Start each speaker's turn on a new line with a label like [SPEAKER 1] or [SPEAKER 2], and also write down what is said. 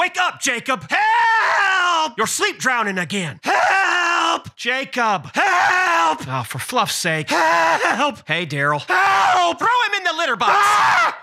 [SPEAKER 1] Wake up, Jacob! Help! You're sleep drowning again. Help! Jacob! Help! Oh, for fluff's sake. Help! Hey, Daryl. Help! Throw him in the litter box!